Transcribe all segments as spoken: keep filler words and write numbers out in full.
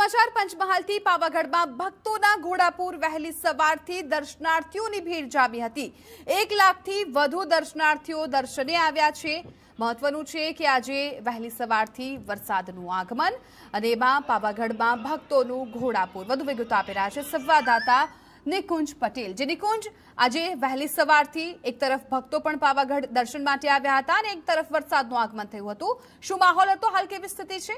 સમાચાર પંચમહાલથી પાવાગઢમાં ભક્તોના ઘોડાપુર વહેલી સવારથી દર્શનાર્થીઓની ભીડ જામી હતી। એક લાખથી વધુ દર્શનાર્થીઓ દર્શને આવ્યા છે। મહત્વનું છે કે આજે વહેલી સવારથી વરસાદનું આગમન અને એમાં પાવાગઢમાં ભક્તોનું ઘોડાપુર। વધુ વિગતો આપી રહ્યા છે સંવાદદાતા નિકુંજ પટેલ। જે નિકુંજ, આજે વહેલી સવારથી એક તરફ ભક્તો પણ પાવાગઢ દર્શન માટે આવ્યા હતા અને એક તરફ વરસાદનું આગમન થયું હતું। શું માહોલ હતો? હાલ કેવી સ્થિતિ છે?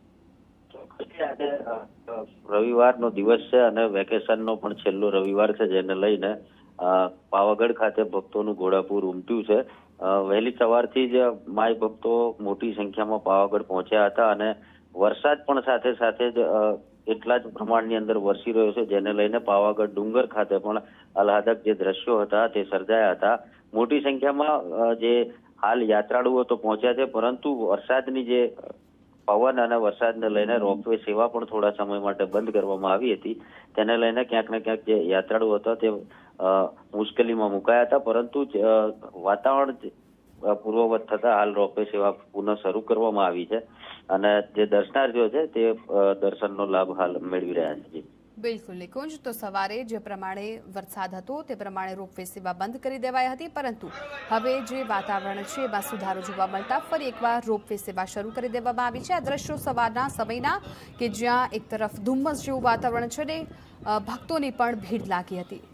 રવિવારનો દિવસ છે અને વેકેશનનો પણ છેલ્લો રવિવાર છે, જેને લઈને પાવાગઢ ખાતે ભક્તોનું ઘોડાપુર ઉમટ્યું છે। વહેલી સવારથી જ માય ભક્તો મોટી સંખ્યામાં પાવાગઢ પહોંચ્યા હતા અને વરસાદ પણ સાથે સાથે જ એટલા જ પ્રમાણની અંદર વરસી રહ્યો છે, જેને લઈને પાવાગઢ ડુંગર ખાતે પણ આહલાદક જે દ્રશ્યો હતા તે સર્જાયા હતા। મોટી સંખ્યામાં જે હાલ યાત્રાળુઓ તો પહોંચ્યા છે, પરંતુ વરસાદની જે પવન અને વરસાદને લઈને રોપવે સેવા પણ થોડા સમય માટે બંધ કરવામાં આવી હતી। તેને લઈને ક્યાંક ને ક્યાંક જે યાત્રાળુઓ હતા તે મુશ્કેલીમાં મુકાયા હતા, પરંતુ વાતાવરણ પૂર્વવત થતા હાલ રોપવે સેવા પુનઃ શરૂ કરવામાં આવી છે અને જે દર્શનાર્થીઓ છે તે દર્શનનો લાભ હાલ મેળવી રહ્યા છે। બિલકુલ નિકુંજ, તો સવારે જે પ્રમાણે વરસાદ હતો તે પ્રમાણે રોપવે સેવા બંધ કરી દેવાઈ હતી, પરંતુ હવે જે વાતાવરણ છે એમાં સુધારો જોવા મળતા ફરી એકવાર રોપવે સેવા શરૂ કરી દેવામાં આવી છે। આ દ્રશ્યો સવારના સમયના કે જ્યાં એક તરફ ધુમ્મસ જેવું વાતાવરણ છે ને ભક્તોની પણ ભીડ લાગી હતી।